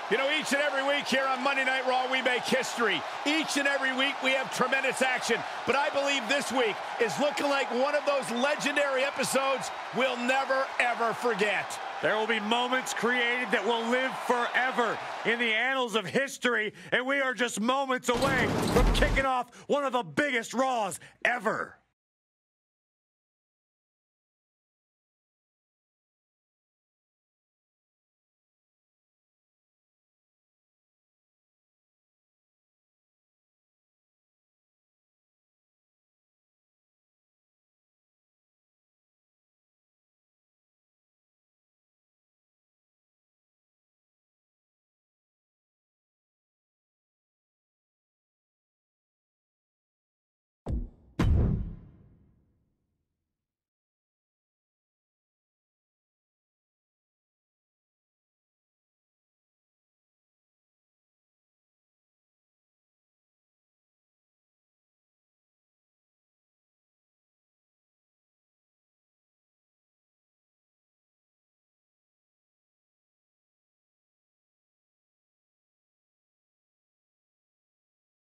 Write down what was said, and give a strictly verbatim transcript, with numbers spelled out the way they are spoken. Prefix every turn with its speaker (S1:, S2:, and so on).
S1: You know, each and every week here on Monday Night Raw, we make history. Each and every week, we have tremendous action. But I believe this week is looking like one of those legendary episodes we'll never, ever forget.
S2: There will be moments created that will live forever in the annals of history, and we are just moments away from kicking off one of the biggest Raws ever.